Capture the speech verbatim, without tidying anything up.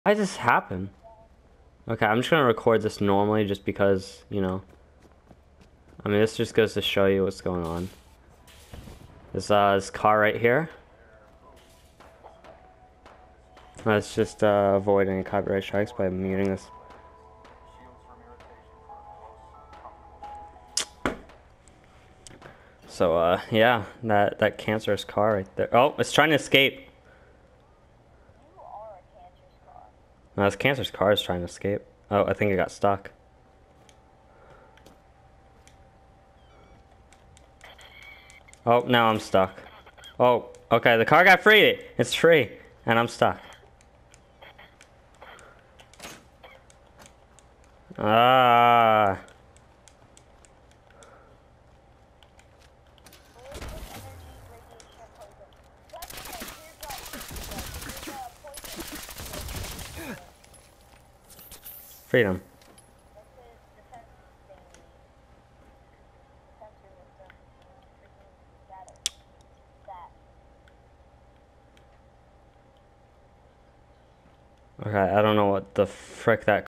Why does this happen? Okay, I'm just gonna record this normally just because, you know. I mean, this just goes to show you what's going on. This, uh, this car right here. Let's just uh, avoid any copyright strikes by muting this. So, uh, yeah, that, that cancerous car right there. Oh, it's trying to escape. You are a cancerous car. No, this cancerous car is trying to escape. Oh, I think it got stuck. Oh, now I'm stuck. Oh, okay, the car got free. It's free, and I'm stuck. Ah. Freedom. Okay, I don't know what the frick that